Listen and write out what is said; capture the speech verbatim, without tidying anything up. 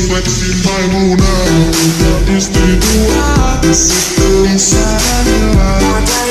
flexing my moon. Is the do I sit inside your eyes?